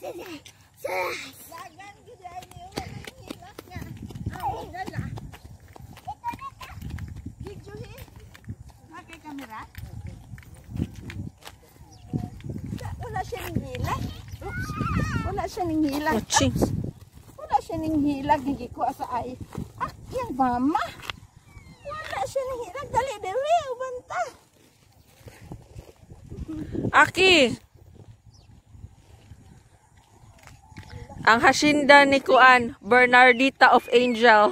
Lagan gid ay niyo man hilak nga. Ay dala. Ito na ta. Video hi. Makay kamera. Wala siya ning hilak. Oops. Wala siya ning hilak. Wala siya ning hilak gigi ko sa ay. Yang mama. Wala siya ning hilak dali dali ubanta. Aki. Ang hasinda ni Kuan, Bernardita of Angel.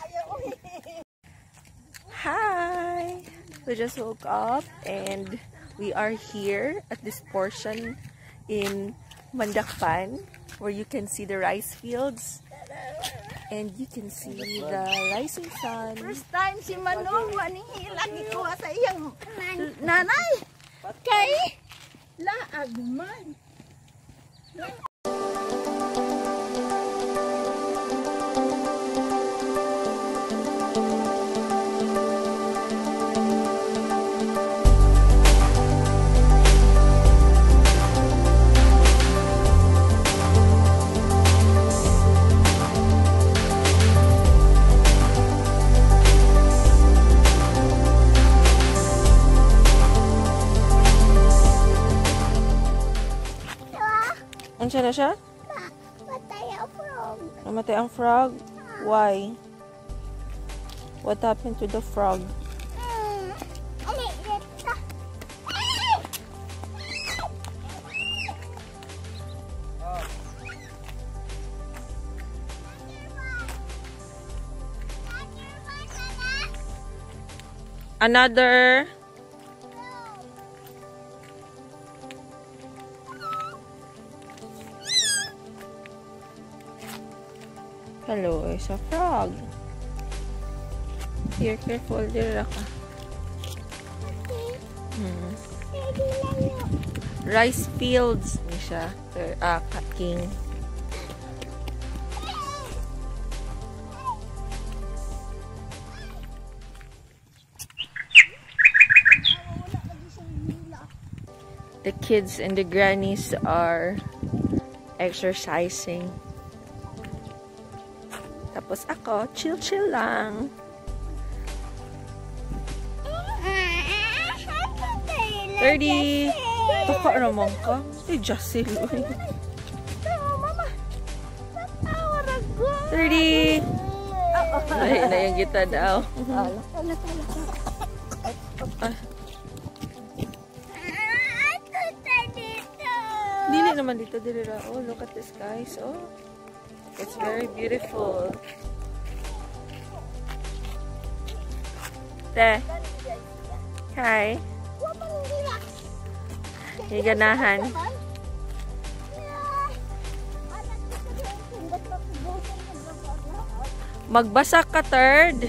Hi! We just woke up and we are here at this portion in Mandakpan where you can see the rice fields and you can see the rising sun. First time si Manong waning hilak ikuha sa iyang nanay. Kay laag man. Ano na siya? Matay ang frog. Namatay ang frog? Why? What happened to the frog? Another. Hello, it's a frog. Here, careful, dira ka. Rice fields ni siya. King. The kids and the grannies are exercising. Tapos ako, chill lang. Thirty. Taka naman ka. Si Jocelyn. Mama. 30. Ay, na yung kita daw. Dili naman dito, dili ra. Oh, look at this, guys. Oh, it's very beautiful. Te. Hi. Higanahan. Magbasak ka, third.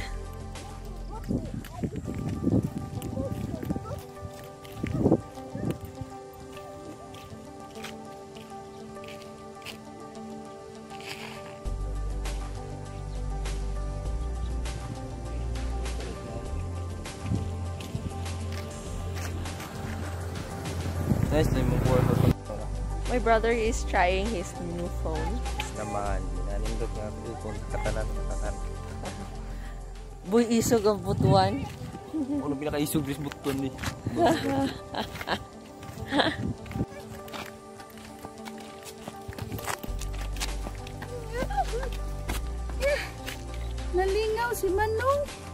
Nice na yung My brother is trying his new phone. naman. Nanindot nga kung katanan. Buy isog ang butuan. Ano pinaka-isog this butuan ni? Nalingaw si Manong.